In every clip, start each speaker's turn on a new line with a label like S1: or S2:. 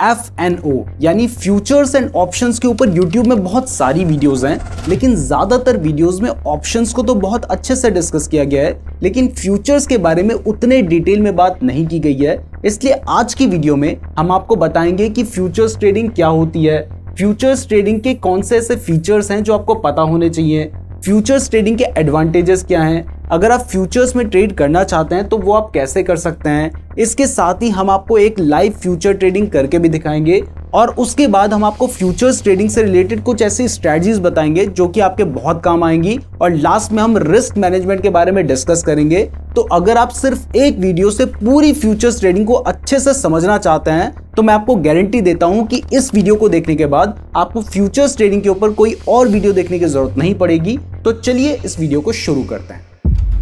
S1: FNO यानी futures and options के ऊपर YouTube में बहुत सारी वीडियोस हैं, लेकिन ज्यादातर वीडियोस में ऑप्शंस को तो बहुत अच्छे से डिस्कस किया गया है, लेकिन फ्यूचर्स के बारे में उतने डिटेल में बात नहीं की गई है। इसलिए आज की वीडियो में हम आपको बताएंगे कि फ्यूचर्स ट्रेडिंग क्या होती है, फ्यूचर्स ट्रेडिंग के कौन से ऐसे फीचर्स हैं जो आपको पता होने चाहिए, फ्यूचर्स ट्रेडिंग के एडवांटेजेस क्या हैं, अगर आप फ्यूचर्स में ट्रेड करना चाहते हैं तो वो आप कैसे कर सकते हैं। इसके साथ ही हम आपको एक लाइव फ्यूचर ट्रेडिंग करके भी दिखाएंगे और उसके बाद हम आपको फ्यूचर्स ट्रेडिंग से रिलेटेड कुछ ऐसी स्ट्रेटजीज बताएंगे जो कि आपके बहुत काम आएंगी और लास्ट में हम रिस्क मैनेजमेंट के बारे में डिस्कस करेंगे। तो अगर आप सिर्फ एक वीडियो से पूरी फ्यूचर्स ट्रेडिंग को अच्छे से समझना चाहते हैं तो मैं आपको गारंटी देता हूं कि इस वीडियो को देखने के बाद आपको फ्यूचर्स ट्रेडिंग के ऊपर कोई और वीडियो देखने की जरूरत नहीं पड़ेगी। तो चलिए इस वीडियो को शुरू करते हैं।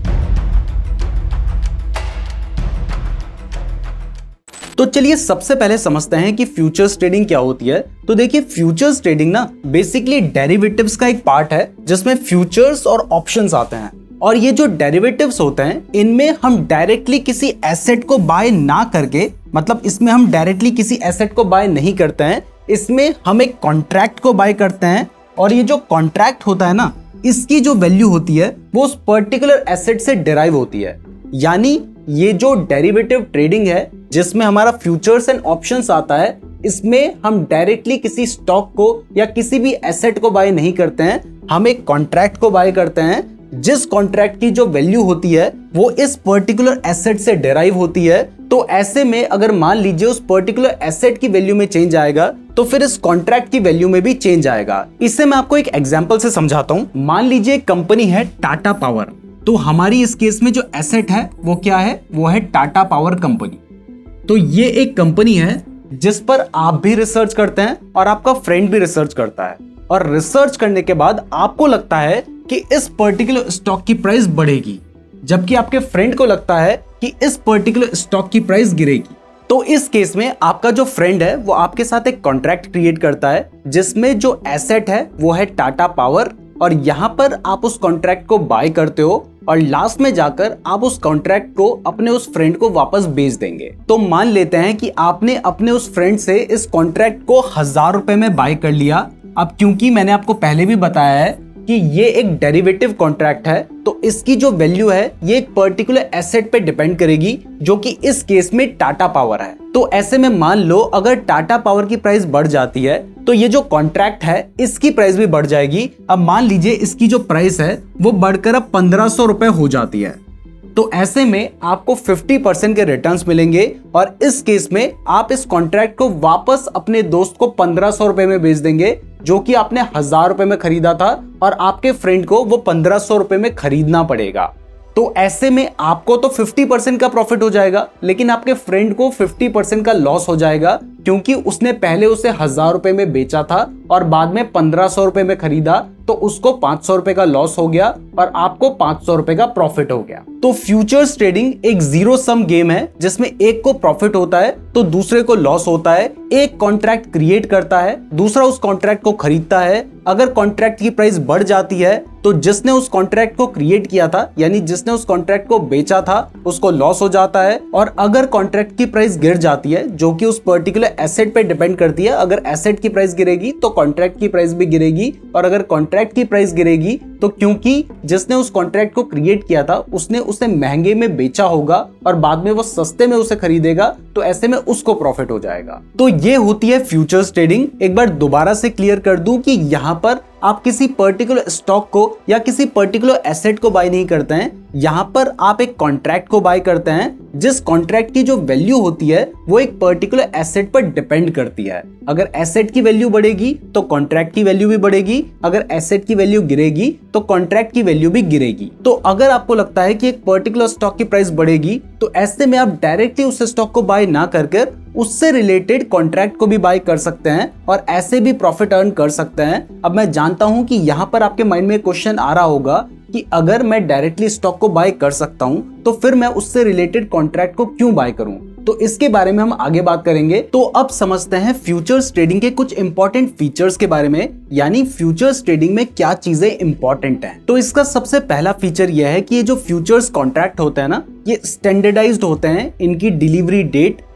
S1: तो चलिए सबसे पहले समझते हैं कि फ्यूचर्स ट्रेडिंग क्या होती है। तो देखिए, फ्यूचर्स ट्रेडिंग ना बेसिकली डेरिवेटिव्स का एक पार्ट है जिसमें फ्यूचर्स और ऑप्शंस आते हैं। और ये जो डेरिवेटिव्स होते हैं इनमें हम डायरेक्टली किसी एसेट को बाय ना करके, मतलब इसमें हम डायरेक्टली किसी एसेट को बाय नहीं करते हैं, इसमें हम एक कॉन्ट्रैक्ट को बाय करते हैं। और ये जो कॉन्ट्रैक्ट होता है ना, इसकी जो वैल्यू होती है वो उस पर्टिकुलर एसेट से डिराइव होती है। यानी ये जो डेरिवेटिव ट्रेडिंग है जिसमें हमारा फ्यूचर्स एंड ऑप्शंस आता है, इसमें हम डायरेक्टली किसी स्टॉक को या किसी भी एसेट को बाय नहीं करते हैं, हम एक कॉन्ट्रैक्ट को बाय करते हैं जिस कॉन्ट्रैक्ट की जो वैल्यू होती है वो इस पर्टिकुलर एसेट से डिराइव होती है। तो ऐसे में अगर मान लीजिए उस पर्टिकुलर एसेट की वैल्यू में चेंज आएगा तो फिर इस कॉन्ट्रैक्ट की वैल्यू में भी चेंज आएगा। इससे मैं आपको एक एग्जांपल से समझाता हूं। मान लीजिए एक कंपनी है टाटा पावर, तो हमारी इस केस में जो एसेट है वो क्या है, वो है टाटा पावर कंपनी। तो ये एक कंपनी है जिस पर आप भी रिसर्च करते हैं और आपका फ्रेंड भी रिसर्च करता है, और रिसर्च करने के बाद आपको लगता है कि इस पर्टिकुलर स्टॉक की प्राइस बढ़ेगी, जबकि आपके फ्रेंड को लगता है कि इस पर्टिकुलर स्टॉक की प्राइस गिरेगी। तो इस केस में आपका जो फ्रेंड है वो आपके साथ एक कॉन्ट्रैक्ट क्रिएट करता है जिसमें जो एसेट है वो है टाटा पावर, और यहां पर आप उस कॉन्ट्रैक्ट को बाय करते हो और लास्ट में जाकर आप उस कॉन्ट्रैक्ट को अपने उस फ्रेंड को वापस बेच देंगे। तो मान लेते हैं कि आपने अपने उस फ्रेंड से इस कॉन्ट्रैक्ट को 1000 रुपए में बाय कर लिया। अब क्योंकि मैंने आपको पहले भी बताया है कि ये एक डेरिवेटिव कॉन्ट्रैक्ट है, तो इसकी जो वैल्यू है ये एक पर्टिकुलर एसेट पे डिपेंड करेगी जो कि इस केस में टाटा पावर है। तो ऐसे में मान लो अगर टाटा पावर की प्राइस बढ़ जाती है तो ये जो कॉन्ट्रैक्ट है इसकी प्राइस भी बढ़ जाएगी। अब मान लीजिए इसकी जो प्राइस है वो बढ़कर अब 1500 रुपए हो जाती है, तो ऐसे में आपको 50% के रिटर्न्स मिलेंगे और इस केस में आप इस कॉन्ट्रैक्ट को वापस अपने दोस्त को 1500 रुपए में बेच देंगे, जो कि आपने 1000 रुपए में खरीदा था और आपके फ्रेंड को वो 1500 रुपए में खरीदना पड़ेगा। तो ऐसे में आपको तो 50% का प्रॉफिट हो जाएगा, लेकिन आपके फ्रेंड को 50% का लॉस हो जाएगा, क्योंकि उसने पहले उसे 1000 रुपए में बेचा था और बाद में 1500 रुपए में खरीदा, तो उसको 500 रुपए का लॉस हो गया और आपको 500 रुपए का प्रॉफिट हो गया। तो फ्यूचर्स ट्रेडिंग एक जीरो सम गेम है जिसमें एक को प्रॉफिट होता है तो दूसरे को लॉस होता है। एक कॉन्ट्रैक्ट क्रिएट करता है, दूसरा उस कॉन्ट्रैक्ट को खरीदता है। अगर कॉन्ट्रैक्ट की प्राइस बढ़ जाती है तो जिसने उस कॉन्ट्रैक्ट को क्रिएट किया था, यानी जिसने उस कॉन्ट्रैक्ट को बेचा था, उसको लॉस हो जाता है। और अगर कॉन्ट्रैक्ट की प्राइस गिर जाती है, जो कि उस पर्टिकुलर एसेट पे डिपेंड करती है, अगर एसेट की प्राइस गिरेगी तो कॉन्ट्रैक्ट की प्राइस भी गिरेगी, और अगर कॉन्ट्रैक्ट की प्राइस गिरेगी तो क्योंकि जिसने उस कॉन्ट्रैक्ट को क्रिएट किया था उसने उसे महंगे में बेचा होगा और बाद में वो सस्ते में उसे खरीदेगा, तो ऐसे में उसको प्रॉफिट हो जाएगा। तो ये होती है फ्यूचर्स ट्रेडिंग। एक बार दोबारा से क्लियर कर दूं कि यहां पर आप किसी पर्टिकुलर स्टॉक को या किसी पर्टिकुलर एसेट को बाय नहीं करते हैं, यहां पर आप एक कॉन्ट्रैक्ट को बाय करते हैं जिस कॉन्ट्रैक्ट की जो वैल्यू होती है वो एक पर्टिकुलर एसेट पर डिपेंड करती है। अगर एसेट की वैल्यू बढ़ेगी तो कॉन्ट्रैक्ट की वैल्यू भी बढ़ेगी, अगर एसेट की वैल्यू गिरेगी तो कॉन्ट्रैक्ट की वैल्यू भी गिरेगी। तो अगर आपको लगता है कि एक पर्टिकुलर स्टॉक की प्राइस बढ़ेगी तो ऐसे में आप डायरेक्टली उस स्टॉक को बाय ना कर उससे रिलेटेड कॉन्ट्रैक्ट को भी बाय कर सकते हैं और ऐसे भी प्रॉफिट अर्न कर सकते हैं। अब मैं जानता हूं कि यहां पर आपके माइंड में क्वेश्चन आ रहा होगा कि अगर मैं डायरेक्टली स्टॉक को बाय कर सकता हूं तो फिर मैं उससे रिलेटेड कॉन्ट्रैक्ट को क्यों बाय करूं। तो इसके बारे में हम आगे बात करेंगे। तो अब समझते हैं फ्यूचर्स ट्रेडिंग के कुछ इंपॉर्टेंट फीचर्स के बारे में, यानी फ्यूचर्स ट्रेडिंग में क्या चीजें इंपॉर्टेंट हैं। तो इसका सबसे पहला फीचर यह है कि ये जो फ्यूचर्स कॉन्ट्रैक्ट होते हैं ना, ये स्टैंडर्डाइज्ड होते हैं। इनकी डिलीवरी डेट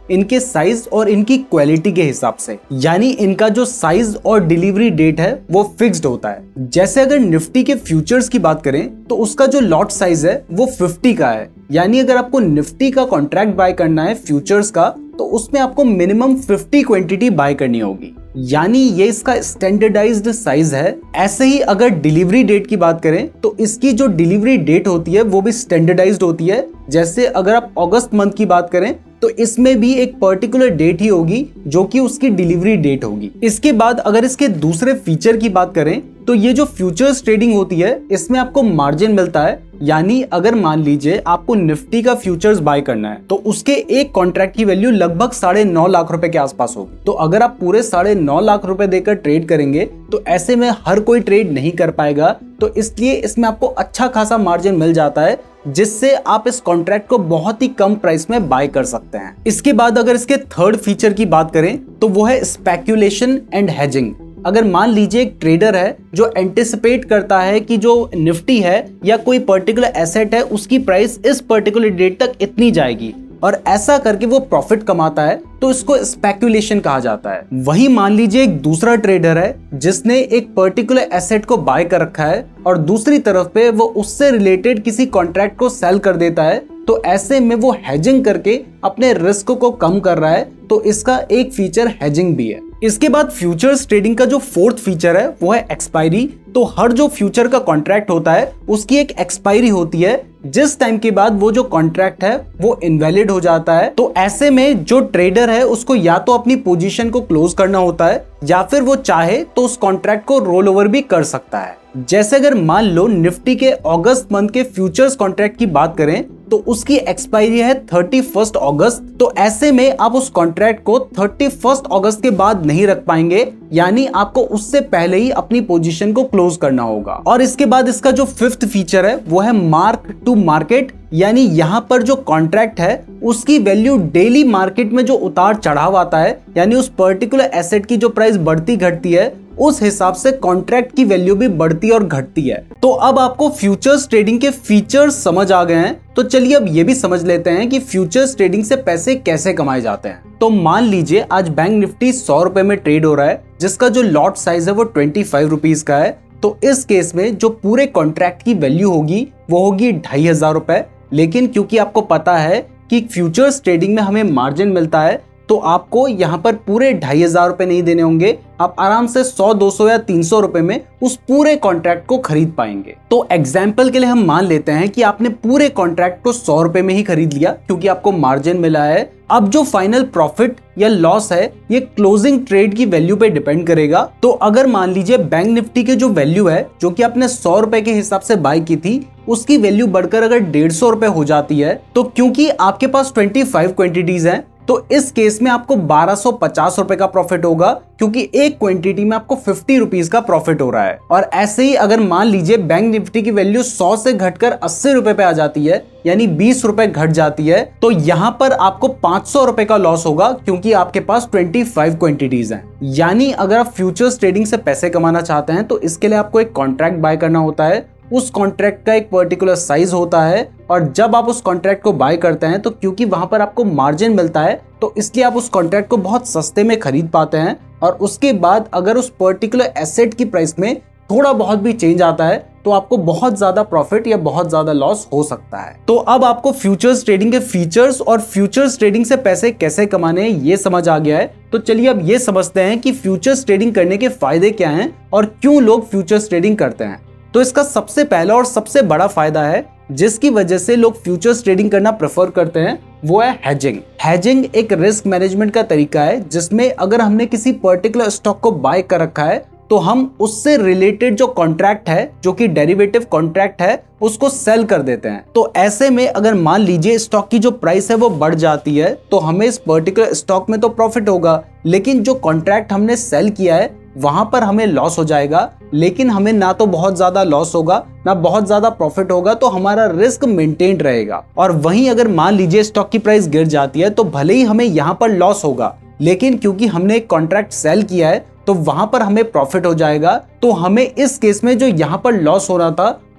S1: इनके साइज और इनकी क्वालिटी के हिसाब से, यानी इनका जो साइज और डिलीवरी डेट है वो फिक्स्ड होता है। जैसे अगर निफ्टी के फ्यूचर्स की बात करें तो उसका जो लॉट साइज है वो 50 का है, यानी अगर आपको निफ्टी का कॉन्ट्रैक्ट बाय करना है फ्यूचर्स का तो उसमें आपको मिनिमम 50 क्वांटिटी बाय करनी होगी, यानी ये इसका स्टैंडर्डाइज्ड साइज है। ऐसे ही अगर डिलीवरी डेट की बात करें तो इसकी जो डिलीवरी डेट होती है वो भी स्टैंडर्डाइज्ड होती है। जैसे अगर आप अगस्त मंथ की बात करें तो इसमें भी एक पर्टिकुलर डेट ही होगी जो कि उसकी डिलीवरी डेट होगी। इसके बाद अगर इसके दूसरे फीचर की बात करें तो ये जो फ्यूचर्स ट्रेडिंग होती है इसमें आपको मार्जिन मिलता है, यानी अगर मान लीजिए आपको निफ्टी का फ्यूचर्स बाय करना है तो उसके एक कॉन्ट्रैक्ट की वैल्यू लगभग 9.5 लाख रुपए के आसपास होगी। तो अगर आप पूरे 9.5 लाख रुपए देकर ट्रेड करेंगे तो ऐसे में हर कोई ट्रेड नहीं कर पाएगा, तो इसलिए इसमें आपको अच्छा खासा मार्जिन मिल जाता है जिससे आप इस कॉन्ट्रैक्ट को बहुत ही कम प्राइस में बाय कर सकते हैं। इसके बाद अगर इसके थर्ड फीचर की बात करें तो वो है स्पेक्यूलेशन एंड हेजिंग। अगर मान लीजिए एक ट्रेडर है जो एंटिसिपेट करता है कि जो निफ्टी है या कोई पर्टिकुलर एसेट है उसकी प्राइस इस पर्टिकुलर डेट तक इतनी जाएगी और ऐसा करके वो प्रॉफिट कमाता है, तो इसको स्पेक्यूलेशन कहा जाता है। वही मान लीजिए एक दूसरा ट्रेडर है जिसने एक पर्टिकुलर एसेट को बाय कर रखा है और दूसरी तरफ पे वो उससे रिलेटेड किसी कॉन्ट्रैक्ट को सेल कर देता है, तो ऐसे में वो हेजिंग करके अपने रिस्क को कम कर रहा है, तो इसका एक फीचर हेजिंग भी है। इसके बाद फ्यूचर्स ट्रेडिंग का जो फोर्थ फीचर है वो है एक्सपायरी। तो हर जो फ्यूचर का कॉन्ट्रैक्ट होता है उसकी एक एक्सपायरी होती है, जिस टाइम के बाद वो जो कॉन्ट्रैक्ट है वो इनवैलिड हो जाता है। तो ऐसे में जो ट्रेडर है उसको या तो अपनी पोजीशन को क्लोज करना होता है या फिर वो चाहे तो उस कॉन्ट्रैक्ट को रोल ओवर भी कर सकता है। जैसे अगर मान लो निफ्टी के अगस्त मंथ के फ्यूचर्स कॉन्ट्रैक्ट की बात करें तो उसकी एक्सपायरी है 31 अगस्त। तो ऐसे में आप उस कॉन्ट्रैक्ट को 31 अगस्त के बाद नहीं रख पाएंगे, यानी आपको उससे पहले ही अपनी पोजीशन को क्लोज करना होगा। और इसके बाद इसका जो फिफ्थ फीचर है वो है मार्क टू मार्केट, यानी यहाँ पर जो कॉन्ट्रैक्ट है उसकी वैल्यू डेली मार्केट में जो उतार चढ़ाव आता है, यानी उस पर्टिकुलर एसेट की जो प्राइस बढ़ती घटती है उस हिसाब से कॉन्ट्रैक्ट की वैल्यू भी बढ़ती और घटती है। तो अब आपको फ्यूचर्स ट्रेडिंग के फीचर्स समझ आ गए हैं, तो चलिए अब ये भी समझ लेते हैं कि फ्यूचर्स ट्रेडिंग से पैसे कैसे कमाए जाते हैं। तो मान लीजिए आज बैंक निफ्टी 100 रुपए में ट्रेड हो रहा है जिसका जो लॉट साइज है वो 25 रुपीज का है। तो इस केस में जो पूरे कॉन्ट्रैक्ट की वैल्यू होगी वो होगी 2500 रुपए। लेकिन क्योंकि आपको पता है कि फ्यूचर्स ट्रेडिंग में हमें मार्जिन मिलता है तो आपको यहाँ पर पूरे 2500 रुपए नहीं देने होंगे, आप आराम से 100, 200 या 300 रुपए में उस पूरे कॉन्ट्रैक्ट को खरीद पाएंगे। तो एग्जाम्पल के लिए हम मान लेते हैं कि आपने पूरे कॉन्ट्रैक्ट को 100 रुपए में ही खरीद लिया क्योंकि आपको मार्जिन मिला है। अब जो फाइनल प्रॉफिट या लॉस है ये क्लोजिंग ट्रेड की वैल्यू पे डिपेंड करेगा। तो अगर मान लीजिए बैंक निफ्टी के जो वैल्यू है जो कि आपने 100 रुपए के हिसाब से बाय की थी उसकी वैल्यू बढ़कर अगर 150 रुपए हो जाती है, तो क्योंकि आपके पास 25 क्वांटिटीज हैं तो इस केस में आपको 1250 रुपए का प्रॉफिट होगा क्योंकि एक क्वांटिटी में आपको 50 रुपीज का प्रॉफिट हो रहा है। और ऐसे ही अगर मान लीजिए बैंक निफ्टी की वैल्यू 100 से घटकर 80 रुपए पे आ जाती है, यानी 20 रुपए घट जाती है, तो यहाँ पर आपको 500 रुपए का लॉस होगा क्योंकि आपके पास 25 क्वांटिटीज हैं। यानी अगर आप फ्यूचर्स ट्रेडिंग से पैसे कमाना चाहते हैं तो इसके लिए आपको एक कॉन्ट्रैक्ट बाय करना होता है, उस कॉन्ट्रैक्ट का एक पर्टिकुलर साइज होता है और जब आप उस कॉन्ट्रैक्ट को बाय करते हैं तो क्योंकि वहां पर आपको मार्जिन मिलता है तो इसलिए आप उस कॉन्ट्रैक्ट को बहुत सस्ते में खरीद पाते हैं। और उसके बाद अगर उस पर्टिकुलर एसेट की प्राइस में थोड़ा बहुत भी चेंज आता है तो आपको बहुत ज्यादा प्रॉफिट या बहुत ज्यादा लॉस हो सकता है। तो अब आपको फ्यूचर्स ट्रेडिंग के फीचर्स और फ्यूचर्स ट्रेडिंग से पैसे कैसे कमाने हैं ये समझ आ गया है। तो चलिए अब ये समझते हैं कि फ्यूचर्स ट्रेडिंग करने के फायदे क्या हैं और क्यों लोग फ्यूचर्स ट्रेडिंग करते हैं। तो इसका सबसे पहला और सबसे बड़ा फायदा है जिसकी वजह से लोग फ्यूचर्स ट्रेडिंग करना प्रेफर करते हैं वो है हेजिंग। हेजिंग एक रिस्क मैनेजमेंट का तरीका है जिसमें अगर हमने किसी पर्टिकुलर स्टॉक को बाय कर रखा है तो हम उससे रिलेटेड जो कॉन्ट्रैक्ट है जो कि डेरिवेटिव कॉन्ट्रैक्ट है उसको सेल कर देते हैं। तो ऐसे में अगर मान लीजिए स्टॉक की जो प्राइस है वो बढ़ जाती है तो हमें इस पर्टिकुलर स्टॉक में तो प्रॉफिट होगा, लेकिन जो कॉन्ट्रैक्ट हमने सेल किया है वहां पर हमें लॉस हो जाएगा। लेकिन हमें ना तो बहुत ज्यादा लॉस होगा ना बहुत ज्यादा प्रॉफिट होगा, तो हमारा रिस्क मेंटेन रहेगा। और वहीं अगर मान लीजिए स्टॉक की प्राइस गिर जाती है तो भले ही हमें यहाँ पर लॉस होगा, लेकिन क्योंकि हमने एक कॉन्ट्रैक्ट सेल किया है तो वहां पर हमें प्रॉफिट हो जाएगा। तो हमें इस केस में जो यहाँ पर लॉस हो रहा था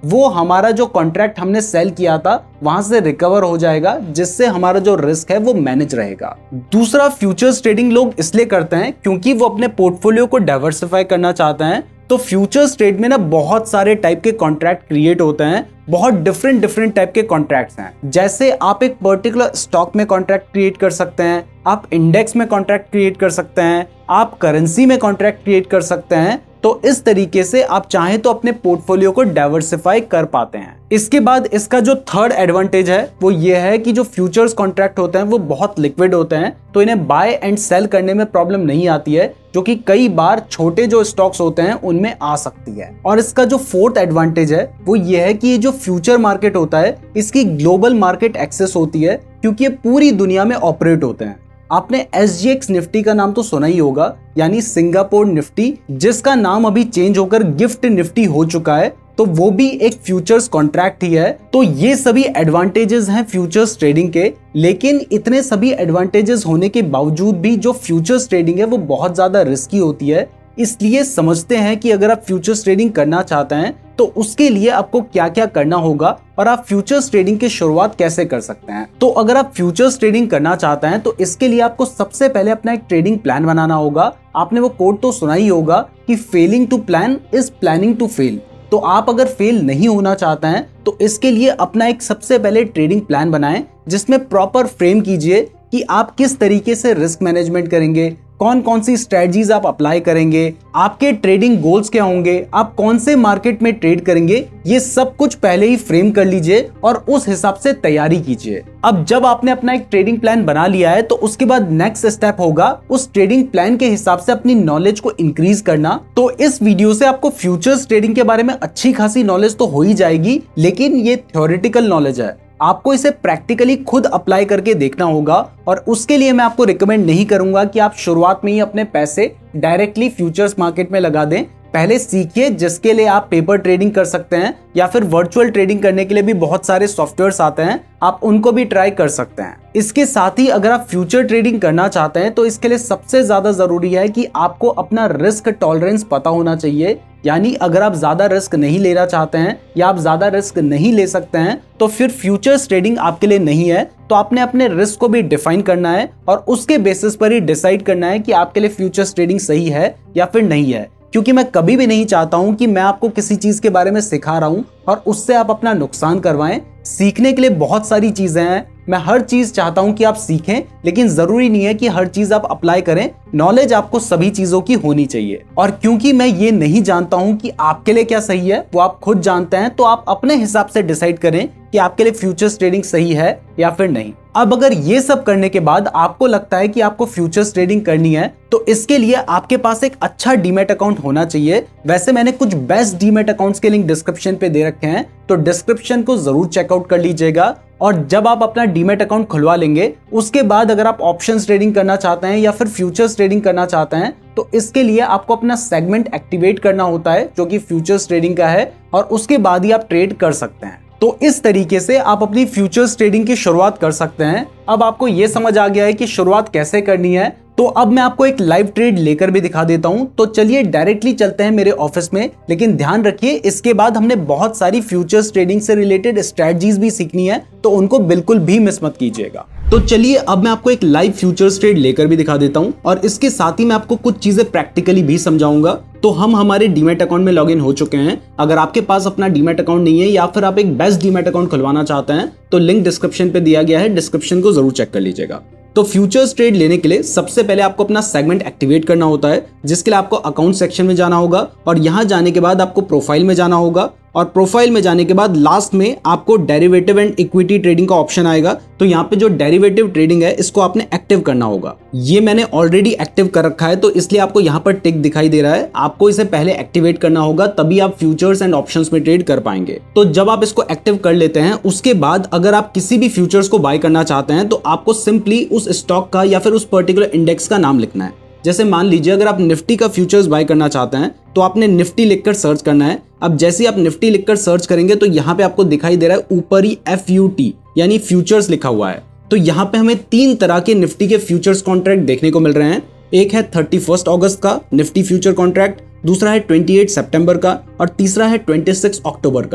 S1: वो हमारा जो कॉन्ट्रैक्ट हमने सेल किया था वहां से रिकवर हो जाएगा, जिससे हमारा जो रिस्क है वो मैनेज रहेगा। दूसरा, फ्यूचर्स ट्रेडिंग लोग इसलिए करते हैं क्योंकि वो अपने पोर्टफोलियो को डाइवर्सिफाई करना चाहते हैं। तो फ्यूचर्स ट्रेड में ना बहुत सारे टाइप के कॉन्ट्रैक्ट क्रिएट होते हैं, बहुत डिफरेंट टाइप के कॉन्ट्रैक्ट्स हैं। जैसे आप एक पर्टिकुलर स्टॉक में कॉन्ट्रैक्ट क्रिएट कर सकते हैं, आप इंडेक्स में कॉन्ट्रैक्ट क्रिएट कर सकते हैं, आप करेंसी में कॉन्ट्रैक्ट क्रिएट कर सकते हैं। तो इस तरीके से आप चाहें तो अपने पोर्टफोलियो को डाइवर्सिफाई कर पाते हैं। इसके बाद इसका जो थर्ड एडवांटेज है वो ये है कि जो फ्यूचर्स कॉन्ट्रैक्ट होते हैं वो बहुत लिक्विड होते हैं, तो इन्हें बाय एंड सेल करने में प्रॉब्लम नहीं आती है, जो कि कई बार छोटे जो स्टॉक्स होते हैं उनमें आ सकती है। और इसका जो फोर्थ एडवांटेज है वो ये है कि ये जो फ्यूचर मार्केट होता है इसकी ग्लोबल मार्केट एक्सेस होती है, क्योंकि ये पूरी दुनिया में ऑपरेट होते हैं। आपने SGX निफ्टी का नाम तो सुना ही होगा, यानी सिंगापुर निफ्टी, जिसका नाम अभी चेंज होकर गिफ्ट निफ्टी हो चुका है, तो वो भी एक फ्यूचर्स कॉन्ट्रैक्ट ही है। तो ये सभी एडवांटेजेस हैं फ्यूचर्स ट्रेडिंग के, लेकिन इतने सभी एडवांटेजेस होने के बावजूद भी जो फ्यूचर्स ट्रेडिंग है वो बहुत ज्यादा रिस्की होती है। इसलिए समझते हैं कि अगर आप फ्यूचर्स ट्रेडिंग करना चाहते हैं तो उसके लिए आपको क्या क्या करना होगा और आप फ्यूचर्स ट्रेडिंग की शुरुआत कैसे कर सकते हैं। तो अगर आप फ्यूचर्स ट्रेडिंग करना चाहते हैं तो इसके लिए आपको सबसे पहले अपना एक ट्रेडिंग प्लान बनाना होगा। आपने वो कोड तो सुना ही होगा कि failing to plan is planning to fail. तो आप अगर फेल नहीं होना चाहते हैं तो इसके लिए अपना एक सबसे पहले ट्रेडिंग प्लान बनाएं, जिसमें प्रॉपर फ्रेम कीजिए कि आप किस तरीके से रिस्क मैनेजमेंट करेंगे, कौन कौन सी स्ट्रेटजीज आप अप्लाई करेंगे, आपके ट्रेडिंग गोल्स क्या होंगे, आप कौन से मार्केट में ट्रेड करेंगे, ये सब कुछ पहले ही फ्रेम कर लीजिए और उस हिसाब से तैयारी कीजिए। अब जब आपने अपना एक ट्रेडिंग प्लान बना लिया है तो उसके बाद नेक्स्ट स्टेप होगा उस ट्रेडिंग प्लान के हिसाब से अपनी नॉलेज को इंक्रीज करना। तो इस वीडियो से आपको फ्यूचर्स ट्रेडिंग के बारे में अच्छी खासी नॉलेज तो हो ही जाएगी, लेकिन ये थ्योरेटिकल नॉलेज है, आपको इसे प्रैक्टिकली खुद अप्लाई करके देखना होगा। और उसके लिए मैं आपको रिकमेंड नहीं करूंगा कि आप शुरुआत में ही अपने पैसे डायरेक्टली फ्यूचर्स मार्केट में लगा दें। पहले सीखिए, जिसके लिए आप पेपर ट्रेडिंग कर सकते हैं या फिर वर्चुअल ट्रेडिंग करने के लिए भी बहुत सारे सॉफ्टवेयर्स आते हैं, आप उनको भी ट्राई कर सकते हैं। इसके साथ ही अगर आप फ्यूचर ट्रेडिंग करना चाहते हैं तो इसके लिए सबसे ज्यादा जरूरी है कि आपको अपना रिस्क टॉलरेंस पता होना चाहिए। यानी अगर आप ज्यादा रिस्क नहीं लेना चाहते हैं या आप ज्यादा रिस्क नहीं ले सकते हैं तो फिर फ्यूचर्स ट्रेडिंग आपके लिए नहीं है। तो आपने अपने रिस्क को भी डिफाइन करना है और उसके बेसिस पर ही डिसाइड करना है कि आपके लिए फ्यूचर्स ट्रेडिंग सही है या फिर नहीं है। क्योंकि मैं कभी भी नहीं चाहता हूं कि मैं आपको किसी चीज के बारे में सिखा रहा हूं और उससे आप अपना नुकसान करवाएं। सीखने के लिए बहुत सारी चीजें हैं, मैं हर चीज चाहता हूं कि आप सीखें, लेकिन जरूरी नहीं है कि हर चीज आप अप्लाई करें। नॉलेज आपको सभी चीजों की होनी चाहिए। और क्योंकि मैं ये नहीं जानता हूं कि आपके लिए क्या सही है, वो आप खुद जानते हैं, तो आप अपने हिसाब से डिसाइड करें कि आपके लिए फ्यूचर्स ट्रेडिंग सही है या फिर नहीं। अब अगर ये सब करने के बाद आपको लगता है कि आपको फ्यूचर्स ट्रेडिंग करनी है तो इसके लिए आपके पास एक अच्छा डीमैट अकाउंट होना चाहिए। वैसे मैंने कुछ बेस्ट डीमैट अकाउंट्स के लिंक डिस्क्रिप्शन पे दे रखे हैं, तो डिस्क्रिप्शन को जरूर चेकआउट कर लीजिएगा। और जब आप अपना डीमैट अकाउंट खुलवा लेंगे उसके बाद अगर आप ऑप्शंस ट्रेडिंग करना चाहते हैं या फिर फ्यूचर्स ट्रेडिंग करना चाहते हैं तो इसके लिए आपको अपना सेगमेंट एक्टिवेट करना होता है, जो कि फ्यूचर्स ट्रेडिंग का है, और उसके बाद ही आप ट्रेड कर सकते हैं। तो इस तरीके से आप अपनी फ्यूचर्स ट्रेडिंग की शुरुआत कर सकते हैं। अब आपको यह समझ आ गया है कि शुरुआत कैसे करनी है, तो अब मैं आपको एक लाइव ट्रेड लेकर भी दिखा देता हूं। तो चलिए डायरेक्टली चलते हैं मेरे ऑफिस में, लेकिन ध्यान रखिए इसके बाद हमने बहुत सारी फ्यूचर्स ट्रेडिंग से रिलेटेड स्ट्रेटजीज भी सीखनी है, तो उनको बिल्कुल भी मिस मत कीजिएगा। तो चलिए अब मैं आपको एक लाइव फ्यूचर्स ट्रेड लेकर भी दिखा देता हूं और इसके साथ ही मैं आपको कुछ चीजें प्रैक्टिकली भी समझाऊंगा। तो हम हमारे डीमैट अकाउंट में लॉगिन हो चुके हैं। अगर आपके पास अपना डीमैट अकाउंट नहीं है या फिर आप एक बेस्ट डीमैट अकाउंट खुलवाना चाहते हैं तो लिंक डिस्क्रिप्शन पे दिया गया है, डिस्क्रिप्शन को जरूर चेक कर लीजिएगा। तो फ्यूचर्स ट्रेड लेने के लिए सबसे पहले आपको अपना सेगमेंट एक्टिवेट करना होता है, जिसके लिए आपको अकाउंट सेक्शन में जाना होगा और यहां जाने के बाद आपको प्रोफाइल में जाना होगा और प्रोफाइल में जाने के बाद लास्ट में आपको डेरिवेटिव एंड इक्विटी ट्रेडिंग का ऑप्शन आएगा। तो यहाँ पे जो डेरिवेटिव ट्रेडिंग है इसको आपने एक्टिव करना होगा। ये मैंने ऑलरेडी एक्टिव कर रखा है तो इसलिए आपको यहाँ पर टिक दिखाई दे रहा है। आपको इसे पहले एक्टिवेट करना होगा, तभी आप फ्यूचर्स एंड ऑप्शंस में ट्रेड कर पाएंगे। तो जब आप इसको एक्टिव कर लेते हैं उसके बाद अगर आप किसी भी फ्यूचर्स को बाय करना चाहते हैं तो आपको सिंपली उस स्टॉक का या फिर उस पर्टिकुलर इंडेक्स का नाम लिखना है। जैसे मान लीजिए अगर आप निफ्टी का फ्यूचर्स बाय करना चाहते हैं तो आपने निफ्टी लिखकर सर्च करना है। अब जैसे ही आप निफ्टी लिखकर सर्च करेंगे तो यहाँ पे आपको दिखाई दे रहा है ऊपर ही FUT यानी फ्यूचर्स लिखा हुआ है। तो यहाँ पे हमें 3 तरह के निफ्टी के फ्यूचर्स कॉन्ट्रैक्ट देखने को मिल रहे हैं। एक है 31 अगस्त का निफ्टी फ्यूचर कॉन्ट्रैक्ट, दूसरा है 28 सितंबर का और तीसरा है 26 अक्टूबर का।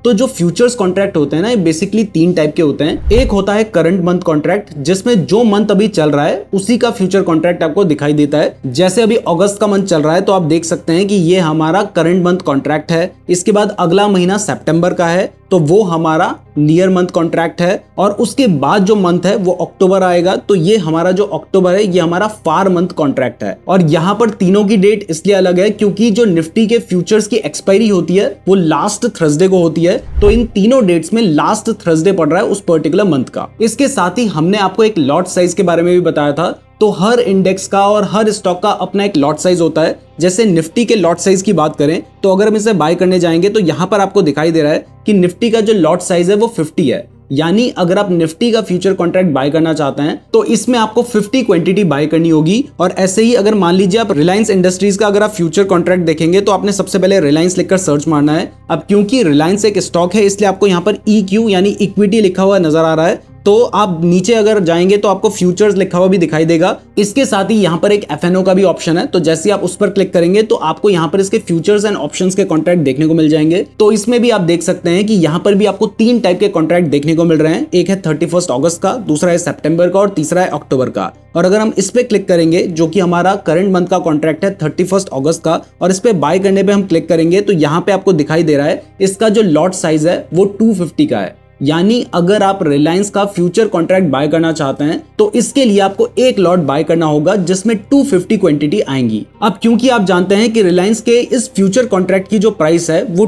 S1: तो जो फ्यूचर्स कॉन्ट्रैक्ट होते हैं ना, ये बेसिकली 3 टाइप के होते हैं। एक होता है करंट मंथ कॉन्ट्रैक्ट, जिसमें जो मंथ अभी चल रहा है उसी का फ्यूचर कॉन्ट्रैक्ट आपको दिखाई देता है। जैसे अभी अगस्त का मंथ चल रहा है तो आप देख सकते हैं कि ये हमारा करंट मंथ कॉन्ट्रैक्ट है। इसके बाद अगला महीना सितंबर का है तो वो हमारा नियर मंथ कॉन्ट्रैक्ट है, और उसके बाद जो मंथ है वो अक्टूबर आएगा, तो ये हमारा जो अक्टूबर है ये हमारा फार मंथ कॉन्ट्रैक्ट है। और यहाँ पर तीनों की डेट इसलिए अलग है क्योंकि जो निफ्टी के फ्यूचर्स की एक्सपायरी होती है वो लास्ट थर्सडे को होती है, तो इन तीनों डेट्स में लास्ट थर्सडे पड़ रहा है उस पर्टिकुलर मंथ का। इसके साथ ही हमने आपको एक लॉट साइज के बारे में भी बताया था, तो हर इंडेक्स का और हर स्टॉक का अपना एक लॉट साइज होता है। जैसे निफ्टी के लॉट साइज की बात करें तो अगर हम इसे बाय करने जाएंगे तो यहाँ पर आपको दिखाई दे रहा है कि निफ्टी का जो लॉट साइज है वो 50 है। यानी अगर आप निफ्टी का फ्यूचर कॉन्ट्रैक्ट बाय करना चाहते हैं तो इसमें आपको 50 क्वांटिटी बाय करनी होगी। और ऐसे ही अगर मान लीजिए आप रिलायंस इंडस्ट्रीज का अगर आप फ्यूचर कॉन्ट्रैक्ट देखेंगे तो आपने सबसे पहले रिलायंस लिखकर सर्च मारना है। अब क्योंकि रिलायंस एक स्टॉक है इसलिए आपको यहाँ पर EQ यानी इक्विटी लिखा हुआ नजर आ रहा है, तो आप नीचे अगर जाएंगे तो आपको फ्यूचर्स लिखा हुआ भी दिखाई देगा। इसके साथ ही यहाँ पर एक FNO का भी ऑप्शन है, तो जैसे ही आप उस पर क्लिक करेंगे तो आपको यहाँ पर इसके फ्यूचर्स एंड ऑप्शंस के कॉन्ट्रैक्ट देखने को मिल जाएंगे। तो इसमें भी आप देख सकते हैं कि यहाँ पर भी आपको 3 टाइप के कॉन्ट्रैक्ट देखने को मिल रहे हैं। एक है 31 अगस्त का, दूसरा है सितंबर का और तीसरा है अक्टूबर का। और अगर हम इस पे क्लिक करेंगे जो कि हमारा करंट मंथ का कॉन्ट्रैक्ट है 31 अगस्त का, और इस पे बाय करने पे हम क्लिक करेंगे तो यहाँ पे आपको दिखाई दे रहा है इसका जो लॉट साइज है वो 250 का है। यानी अगर आप रिलायंस का फ्यूचर कॉन्ट्रैक्ट बाय करना चाहते हैं तो इसके लिए आपको एक लॉट बाय करना होगा जिसमें 250 क्वांटिटी आएंगी। अब क्योंकि आप जानते हैं कि रिलायंस के इस फ्यूचर कॉन्ट्रैक्ट की जो प्राइस है वो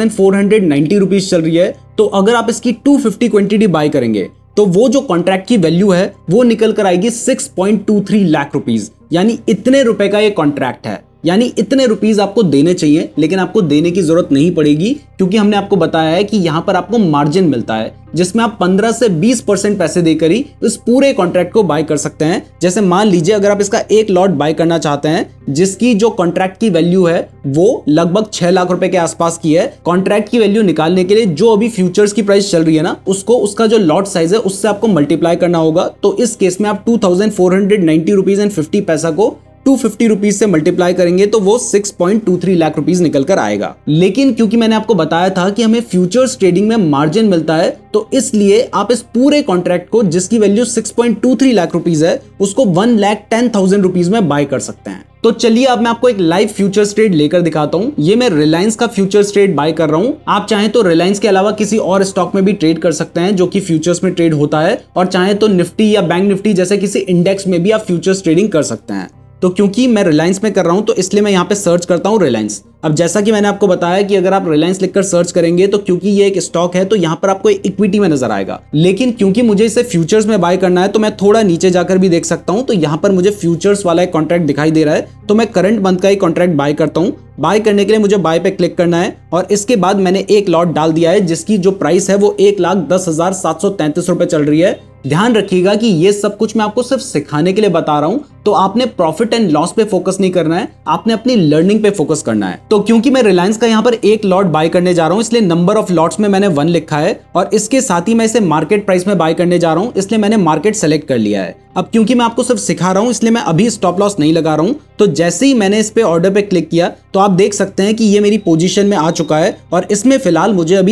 S1: 2490 रुपीज चल रही है, तो अगर आप इसकी 250 क्वांटिटी बाय करेंगे तो वो जो कॉन्ट्रैक्ट की वैल्यू है वो निकल कर आएगी 6.23 लाख रुपीज। यानी इतने रुपए का ये कॉन्ट्रैक्ट है, यानी इतने रुपीस आपको देने चाहिए, लेकिन आपको देने की जरूरत नहीं पड़ेगी क्योंकि हमने आपको बताया है कि यहाँ पर आपको मार्जिन मिलता है जिसमें आप 15 से 20% पैसे देकर ही इस पूरे कॉन्ट्रैक्ट को बाय कर सकते हैं। जैसे मान लीजिए अगर आप इसका एक लॉट बाय करना चाहते हैं जिसकी जो कॉन्ट्रैक्ट की वैल्यू है वो लगभग 6 लाख रुपए के आसपास की है, कॉन्ट्रैक्ट की वैल्यू निकालने के लिए जो अभी फ्यूचर्स की प्राइस चल रही है ना उसको उसका जो लॉट साइज है उससे आपको मल्टीप्लाई करना होगा। तो इस केस में आप 2490 रुपीज एंड 50 पैसा को 250 रुपीज से मल्टीप्लाई करेंगे तो वो 6.23 लाख रुपीज निकल कर आएगा। लेकिन क्योंकि मैंने आपको बताया था कि हमें फ्यूचर्स ट्रेडिंग में मार्जिन मिलता है तो इसलिए आप इस पूरे कॉन्ट्रैक्ट को जिसकी वैल्यू 6.23 लाख रुपीज है उसको 1,10,000 रुपीज में बाय कर सकते हैं। तो चलिए अब मैं आपको एक लाइव फ्यूचर्स ट्रेड लेकर दिखाता हूं। ये मैं रिलायंस का फ्यूचर्स ट्रेड बाय कर रहा हूं। आप चाहें तो रिलायंस के अलावा किसी और स्टॉक में भी ट्रेड कर सकते हैं जो कि फ्यूचर्स में ट्रेड होता है, और चाहे तो निफ्टी या बैंक निफ्टी जैसे किसी इंडेक्स में भी आप फ्यूचर्स ट्रेडिंग कर सकते हैं। तो क्योंकि मैं रिलायंस में कर रहा हूं तो इसलिए मैं यहाँ पे सर्च करता हूं रिलायंस। अब जैसा कि मैंने आपको बताया कि अगर आप रिलायंस लिखकर सर्च करेंगे तो क्योंकि ये एक स्टॉक है तो यहाँ पर आपको इक्विटी में नजर आएगा, लेकिन क्योंकि मुझे इसे फ्यूचर्स में बाय करना है तो मैं थोड़ा नीचे जाकर भी देख सकता हूं। तो यहाँ पर मुझे फ्यूचर्स वाला एक कॉन्ट्रैक्ट दिखाई दे रहा है, तो मैं करंट मंथ का ही कॉन्ट्रैक्ट बाय करता हूँ। बाय करने के लिए मुझे बाय पे क्लिक करना है और इसके बाद मैंने एक लॉट डाल दिया है जिसकी जो प्राइस है वो 1,10,733 रुपए चल रही है। ध्यान रखिएगा कि ये सब कुछ मैं आपको सिर्फ सिखाने के लिए बता रहा हूं, तो आपने प्रॉफिट एंड लॉस पे फोकस नहीं करना है, आपने अपनी लर्निंग पे फोकस करना है। तो क्योंकि मैं रिलायंस का यहाँ पर एक लॉट बाय करने जा रहा हूं इसलिए नंबर ऑफ लॉट्स में मैंने 1 लिखा है, और इसके साथ ही मैं इसे मार्केट प्राइस में बाय करने जा रहा हूं इसलिए मैंने मार्केट सेलेक्ट कर लिया है। अब क्योंकि मैं आपको सिर्फ सिखा रहा हूं इसलिए मैं अभी स्टॉप लॉस नहीं लगा रहा हूं। तो जैसे ही मैंने इस पे ऑर्डर पे क्लिक किया तो आप देख सकते हैं कि ये मेरी पोजीशन में आ चुका है और इसमें फिलहाल मुझे अभी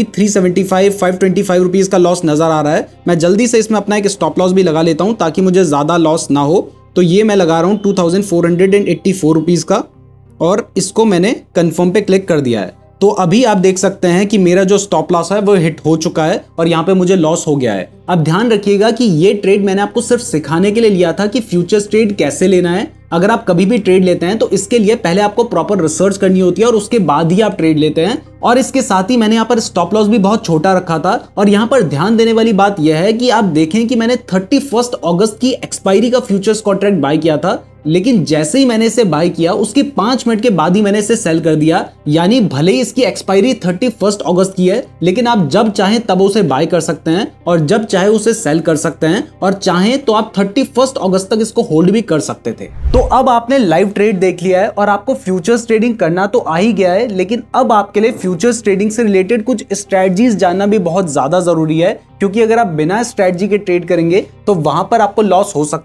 S1: 525 रुपीज का लॉस नजर आ रहा है। मैं जल्दी से इसमें अपना एक स्टॉप लॉस भी लगा लेता हूं ताकि मुझे ज्यादा लॉस ना हो। तो ये मैं लगा रहा हूं 2484 रुपीज का, और इसको मैंने कंफर्म पे क्लिक कर दिया है। तो अभी आप देख सकते हैं कि मेरा जो स्टॉप लॉस है वो हिट हो चुका है और यहाँ पे मुझे लॉस हो गया है। अब ध्यान रखिएगा कि ये ट्रेड मैंने आपको सिर्फ सिखाने के लिए लिया था कि फ्यूचर्स ट्रेड कैसे लेना है। अगर आप कभी भी ट्रेड लेते हैं तो इसके लिए पहले आपको प्रॉपर रिसर्च करनी होती है और उसके बाद ही आप ट्रेड लेते हैं। और इसके साथ ही मैंने यहाँ पर स्टॉप लॉस भी बहुत छोटा रखा था। और यहाँ पर ध्यान देने वाली बात यह है कि आप देखें कि मैंने 31 अगस्त की एक्सपायरी का फ्यूचर्स कॉन्ट्रैक्ट बाय किया था, लेकिन जैसे ही मैंने इसे बाय किया उसके 5 मिनट के बाद ही मैंने इसे सेल कर दिया। यानी भले ही इसकी एक्सपायरी 31 अगस्त की है, लेकिन आप जब चाहें तब उसे बाय कर सकते हैं और जब चाहे उसे सेल कर सकते हैं, और चाहें तो आप 31 अगस्त तक इसको होल्ड भी कर सकते थे। तो अब आपने लाइव ट्रेड देख लिया है और आपको फ्यूचर्स ट्रेडिंग करना तो आ ही गया है, लेकिन अब आपके लिए फ्यूचर्स ट्रेडिंग से रिलेटेड कुछ स्ट्रेटजीज जानना भी बहुत ज्यादा जरूरी है, क्योंकि अगर आप बिना स्ट्रेटजी के ट्रेड करेंगे तो वहां पर आपको लॉस हो सकता है।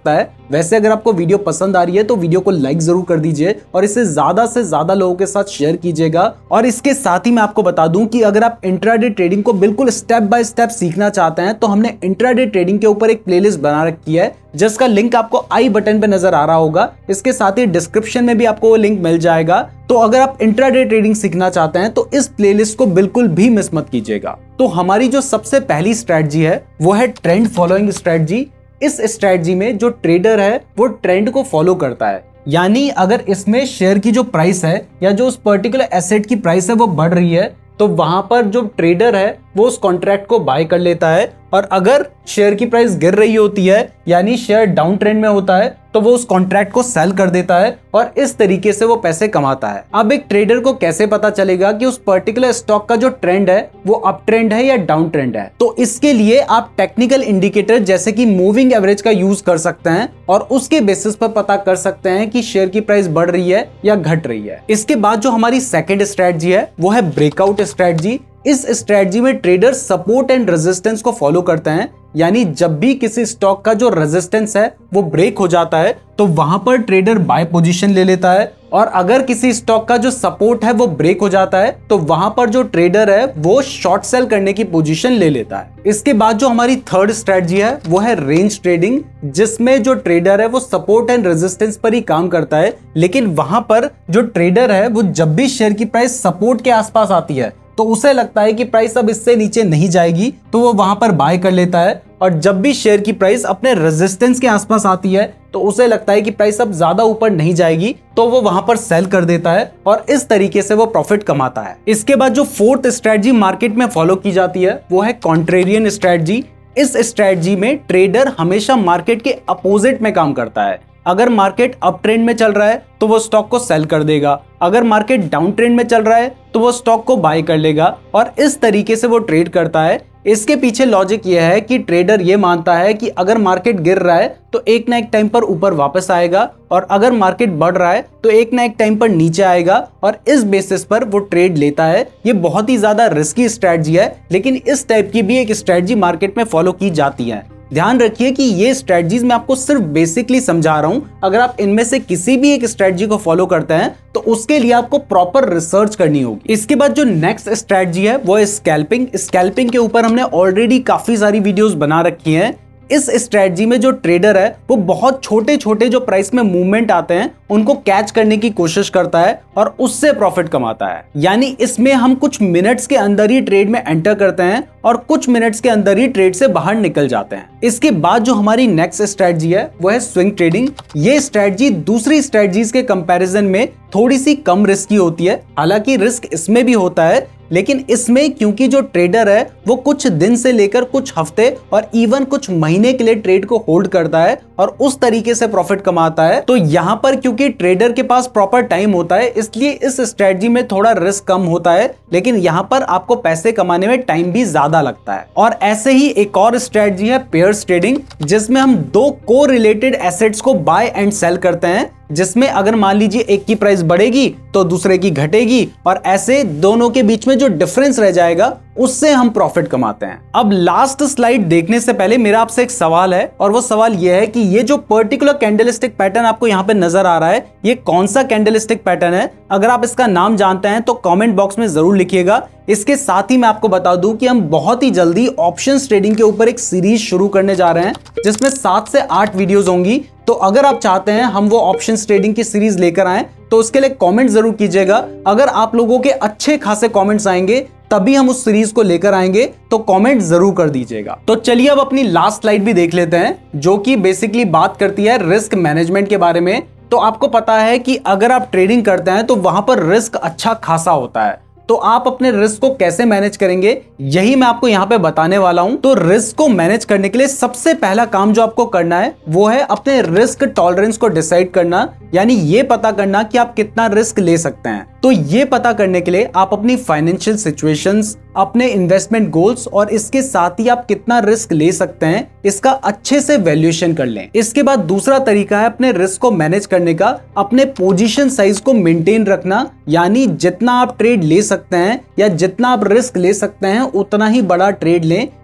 S1: वैसे अगर आपको वीडियो पसंद आ रही है तो वीडियो को लाइक जरूर कर दीजिए और इसे ज्यादा से ज्यादा लोगों के साथ शेयर कीजिएगा। और इसके साथ ही मैं आपको बता दूं कि अगर आप इंट्राडे ट्रेडिंग को बिल्कुल स्टेप बाय स्टेप सीखना चाहते हैं तो हमने इंट्राडे ट्रेडिंग के ऊपर एक प्लेलिस्ट बना रखी है जिसका लिंक आपको आई बटन पे नजर आ रहा होगा। इसके साथ ही डिस्क्रिप्शन में भी आपको वो लिंक मिल जाएगा। तो अगर आप इंट्राडे ट्रेडिंग सीखना चाहते हैं तो इस प्लेलिस्ट को बिल्कुल भी मिस मत कीजिएगा। तो हमारी जो सबसे पहली स्ट्रेटजी है वो है ट्रेंड फॉलोइंग स्ट्रेटजी। इस स्ट्रेटजी में जो ट्रेडर है वो ट्रेंड को फॉलो करता है, यानी अगर इसमें शेयर की जो प्राइस है या जो उस पर्टिकुलर एसेट की प्राइस है वो बढ़ रही है तो वहां पर जो ट्रेडर है वो उस कॉन्ट्रैक्ट को बाय कर लेता है। और अगर शेयर की प्राइस गिर रही होती है यानी शेयर डाउन ट्रेंड में होता है तो वो उस कॉन्ट्रैक्ट को सेल कर देता है और इस तरीके से वो पैसे कमाता है। अब एक ट्रेडर को कैसे पता चलेगा कि उस पर्टिकुलर स्टॉक का जो ट्रेंड है वो अप ट्रेंड है या डाउन ट्रेंड है? तो इसके लिए आप टेक्निकल इंडिकेटर जैसे कि मूविंग एवरेज का यूज कर सकते हैं और उसके बेसिस पर पता कर सकते हैं कि शेयर की प्राइस बढ़ रही है या घट रही है। इसके बाद जो हमारी सेकेंड स्ट्रेटजी है वो है ब्रेकआउट स्ट्रेटजी। इस स्ट्रेटजी में ट्रेडर सपोर्ट एंड रेजिस्टेंस को फॉलो करते हैं, यानी जब भी किसी स्टॉक का जो रेजिस्टेंस है वो ब्रेक हो जाता है तो वहां पर ट्रेडर बाय पोजीशन ले लेता है। और अगर किसी स्टॉक का जो सपोर्ट है वो ब्रेक हो जाता है तो वहां पर जो ट्रेडर है वो शॉर्ट सेल करने की पोजीशन ले लेता है। इसके बाद जो हमारी थर्ड स्ट्रेटजी है वो है रेंज ट्रेडिंग, जिसमें जो ट्रेडर है वो सपोर्ट एंड रेजिस्टेंस पर ही काम करता है, लेकिन वहां पर जो ट्रेडर है वो जब भी शेयर की प्राइस सपोर्ट के आसपास आती है तो उसे लगता है कि प्राइस अब इससे नीचे नहीं जाएगी तो वो वहां पर बाय कर लेता है। और जब भी शेयर की प्राइस अपने रेजिस्टेंस के आसपास आती है तो उसे लगता है कि प्राइस अब ज्यादा ऊपर नहीं जाएगी तो वो वहां पर सेल कर देता है और इस तरीके से वो प्रॉफिट कमाता है। इसके बाद जो फोर्थ स्ट्रेटजी मार्केट में फॉलो की जाती है वो है कॉन्ट्रेरियन स्ट्रेटजी। इस स्ट्रेटजी में ट्रेडर हमेशा मार्केट के अपोजिट में काम करता है। अगर मार्केट अप ट्रेंड में चल रहा है तो वो स्टॉक को सेल कर देगा, अगर मार्केट डाउन ट्रेंड में चल रहा है तो वो स्टॉक को बाय कर लेगा और इस तरीके से वो ट्रेड करता है। इसके पीछे लॉजिक यह है कि ट्रेडर ये मानता है कि अगर मार्केट गिर रहा है तो एक ना एक टाइम पर ऊपर वापस आएगा और अगर मार्केट बढ़ रहा है तो एक ना एक टाइम पर नीचे आएगा और इस बेसिस पर वो ट्रेड लेता है। ये बहुत ही ज्यादा रिस्की स्ट्रेटजी है, लेकिन इस टाइप की भी एक स्ट्रेटजी मार्केट में फॉलो की जाती है। ध्यान रखिए कि ये स्ट्रेटजीज मैं आपको सिर्फ बेसिकली समझा रहा हूं। अगर आप इनमें से किसी भी एक स्ट्रेटजी को फॉलो करते हैं तो उसके लिए आपको प्रॉपर रिसर्च करनी होगी। इसके बाद जो नेक्स्ट स्ट्रेटजी है वो है स्कैल्पिंग। स्कैल्पिंग के ऊपर हमने ऑलरेडी काफी सारी वीडियोस बना रखी हैं। इस स्ट्रेटजी में जो ट्रेडर है वो बहुत छोटे छोटे जो प्राइस में मूवमेंट आते हैं उनको कैच करने की कोशिश करता है और उससे प्रॉफिट कमाता है। यानी इसमें हम कुछ मिनट्स के अंदर ही ट्रेड में एंटर करते हैं और कुछ मिनट्स के अंदर ही ट्रेड से बाहर निकल जाते हैं। इसके बाद जो हमारी नेक्स्ट स्ट्रेटजी है वो है स्विंग ट्रेडिंग। ये स्ट्रेटजी दूसरी स्ट्रेटजीज के कंपैरिजन में थोड़ी सी कम रिस्की होती है। हालांकि रिस्क इसमें भी होता है, लेकिन इसमें क्योंकि जो ट्रेडर है वो कुछ दिन से लेकर कुछ हफ्ते और इवन कुछ महीने के लिए ट्रेड को होल्ड करता है और उस तरीके से प्रॉफिट कमाता है, तो यहाँ पर क्योंकि ट्रेडर के पास प्रॉपर टाइम होता है इसलिए इस स्ट्रेटजी में थोड़ा रिस्क कम होता है, लेकिन यहाँ पर आपको पैसे कमाने में टाइम भी ज्यादा लगता है। और ऐसे ही एक और स्ट्रेटजी है पेयर्स ट्रेडिंग, जिसमें हम दो को रिलेटेड एसेट्स को बाय एंड सेल करते हैं, जिसमें अगर मान लीजिए एक की प्राइस बढ़ेगी तो दूसरे की घटेगी और ऐसे दोनों के बीच में जो डिफरेंस रह जाएगा उससे हम प्रॉफिट कमाते हैं। अब लास्ट स्लाइड देखने से पहले मेरा आपसे एक सवाल है और वो सवाल यह है कि ये जो पर्टिकुलर कैंडलस्टिक पैटर्न आपको यहाँ पे नजर आ रहा है ये कौन सा कैंडलस्टिक पैटर्न है? अगर आप इसका नाम जानते हैं तो कमेंट बॉक्स में जरूर लिखिएगा। इसके साथ ही मैं आपको बता दूं कि हम बहुत ही जल्दी ऑप्शंस ट्रेडिंग के ऊपर एक सीरीज शुरू करने जा रहे हैं जिसमें 7 से 8 वीडियोस होंगी। तो अगर आप चाहते हैं हम वो ऑप्शंस ट्रेडिंग की सीरीज लेकर आएं तो उसके लिए कमेंट जरूर कीजिएगा। अगर आप लोगों के अच्छे खासे कमेंट्स आएंगे तभी हम उस सीरीज को लेकर आएंगे, तो कमेंट जरूर कर दीजिएगा। तो चलिए अब अपनी लास्ट स्लाइड भी देख लेते हैं जो कि बेसिकली बात करती है रिस्क मैनेजमेंट के बारे में। तो आपको पता है कि अगर आप ट्रेडिंग करते हैं तो वहां पर रिस्क अच्छा खासा होता है, तो आप अपने रिस्क को कैसे मैनेज करेंगे यही मैं आपको यहाँ पे बताने वाला हूँ। तो रिस्क को मैनेज करने के लिए सबसे पहला काम जो आपको करना है वो है अपने रिस्क टॉलरेंस को डिसाइड करना, यानी ये पता करना कि आप कितना रिस्क ले सकते हैं। तो ये पता करने के लिए आप अपनी फाइनेंशियल सिचुएशंस, अपने इन्वेस्टमेंट गोल्स और इसके साथ ही आप कितना रिस्क ले सकते हैं इसका अच्छे से वैल्यूएशन कर लें। इसके बाद दूसरा तरीका है अपने रिस्क को मैनेज करने का, अपने पोजीशन साइज को मेंटेन रखना, यानी जितना आप ट्रेड ले सकते हैं या जितना आप रिस्क ले सकते हैं उतना ही बड़ा ट्रेड लें।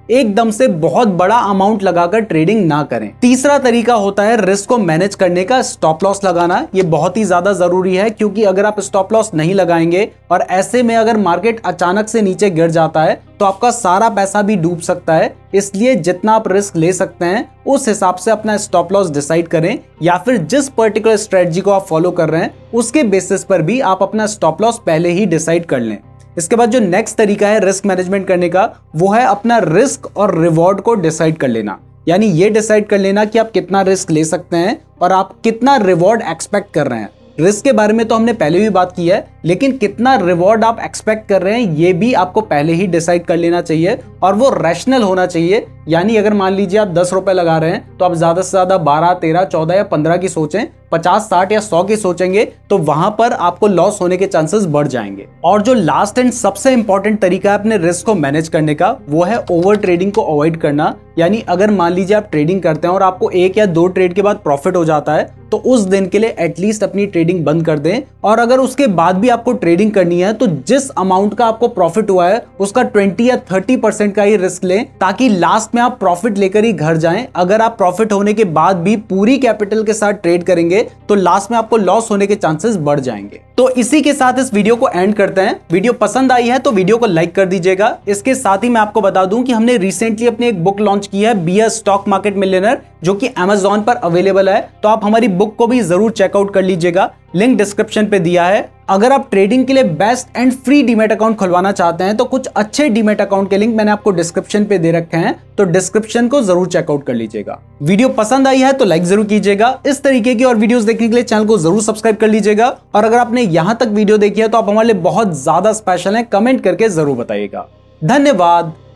S1: एकदम से बहुत बड़ा अमाउंट लगाकर ट्रेडिंग ना करें। तीसरा तरीका होता है रिस्क को मैनेज करने का, स्टॉप लॉस लगाना। ये बहुत ही ज्यादा जरूरी है, क्योंकि अगर आप स्टॉप लॉस नहीं लगाएंगे और ऐसे में अगर मार्केट अचानक से नीचे गिर जाता है तो आपका सारा पैसा भी डूब सकता है। इसलिए जितना आप रिस्क ले सकते हैं उस हिसाब से अपना स्टॉप लॉस डिसाइड करें, या फिर जिस पर्टिकुलर स्ट्रेटजी को आप फॉलो कर रहे हैं उसके बेसिस पर भी आप अपना स्टॉप लॉस पहले ही डिसाइड कर लें। इसके बाद जो नेक्स्ट तरीका है रिस्क मैनेजमेंट करने का, वो है अपना रिस्क और रिवॉर्ड को डिसाइड कर लेना। यानी ये डिसाइड कर लेना कि आप कितना रिस्क ले सकते हैं और आप कितना रिवॉर्ड एक्सपेक्ट कर रहे हैं। रिस्क के बारे में तो हमने पहले भी बात की है, लेकिन कितना रिवॉर्ड आप एक्सपेक्ट कर रहे हैं ये भी आपको पहले ही डिसाइड कर लेना चाहिए, और वो रैशनल होना चाहिए। यानी अगर मान लीजिए आप 10 रुपए लगा रहे हैं तो आप ज्यादा से ज्यादा 12, 13, 14 या 15 की सोचें, 50, 60 या 100 की सोचेंगे तो वहां पर आपको लॉस होने के चांसेस बढ़ जाएंगे। और जो लास्ट एंड सबसे इंपॉर्टेंट तरीका है अपने रिस्क को मैनेज करने का, वो है ओवर ट्रेडिंग को अवॉइड करना। यानी अगर मान लीजिए आप ट्रेडिंग करते हैं और आपको 1 या 2 ट्रेड के बाद प्रॉफिट हो जाता है तो उस दिन के लिए एटलीस्ट अपनी ट्रेडिंग बंद कर दें। और अगर उसके बाद भी आपको ट्रेडिंग करनी है तो जिस अमाउंट का आपको प्रॉफिट हुआ है उसका 20 या 30% का ही रिस्क लें, ताकि लास्ट में आप प्रॉफिट लेकर ही घर जाएं। अगर आप प्रॉफिट होने के बाद भी पूरी कैपिटल के साथ ट्रेड करेंगे तो लास्ट में आपको लॉस होने के चांसेस बढ़ जाएंगे। तो इसी के साथ इस वीडियो को एंड करते हैं। वीडियो पसंद आई है तो वीडियो को लाइक कर दीजिएगा। इसके साथ ही मैं आपको बता दूं कि हमने रिसेंटली अपनी एक बुक लॉन्च की है, be a stock market millionaire, जो कि Amazon पर अवेलेबल है। तो आप हमारी बुक को भी जरूर चेकआउट कर लीजिएगा, लिंक डिस्क्रिप्शन पे दिया है। अगर आप ट्रेडिंग के लिए best and free demat account खुलवाना चाहते हैं तो कुछ अच्छे डीमैट अकाउंट के लिंक मैंने आपको डिस्क्रिप्शन पे दे रखे हैं, तो डिस्क्रिप्शन को जरूर चेकआउट कर लीजिएगा। वीडियो पसंद आई है तो लाइक जरूर कीजिएगा। इस तरीके की और वीडियोस देखने के लिए चैनल को जरूर सब्सक्राइब कर लीजिएगा। और अगर आपने यहां तक वीडियो देखी है तो आप हमारे लिए बहुत ज्यादा स्पेशल हैं, कमेंट करके जरूर बताइएगा। धन्यवाद।